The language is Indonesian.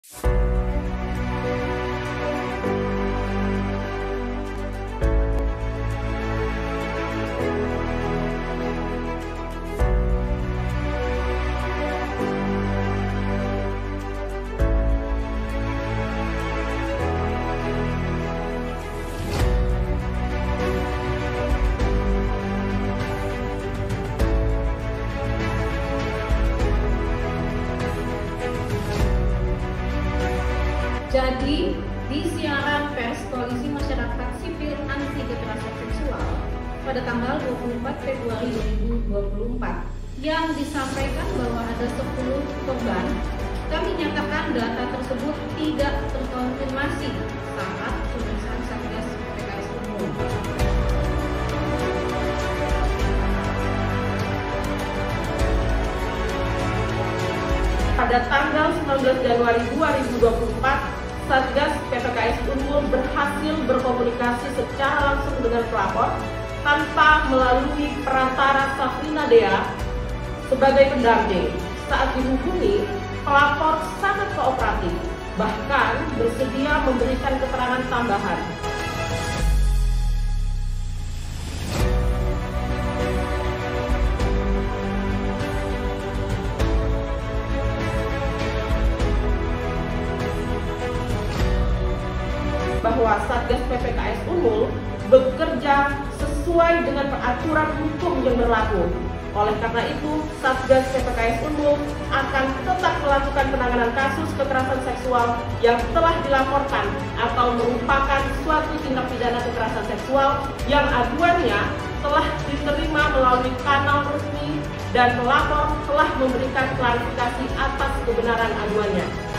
Jadi, di siaran pers Koalisi Masyarakat Sipil Anti Kekerasan Seksual pada tanggal 24 Februari 2024 yang disampaikan bahwa ada 10 korban, kami nyatakan data tersebut tidak terkonfirmasi saat pemeriksaan Satgas PPKS Umum. Pada tanggal 19 Januari 2024, Satgas PPKS Unmul berhasil berkomunikasi secara langsung dengan pelapor tanpa melalui perantara Safrina Dea sebagai pendamping. Saat dihubungi, pelapor sangat kooperatif, bahkan bersedia memberikan keterangan tambahan. Bahwa Satgas PPKS Unmul bekerja sesuai dengan peraturan hukum yang berlaku. Oleh karena itu, Satgas PPKS Unmul akan tetap melakukan penanganan kasus kekerasan seksual yang telah dilaporkan atau merupakan suatu tindak pidana kekerasan seksual yang aduannya telah diterima melalui kanal resmi dan pelapor telah memberikan klarifikasi atas kebenaran aduannya.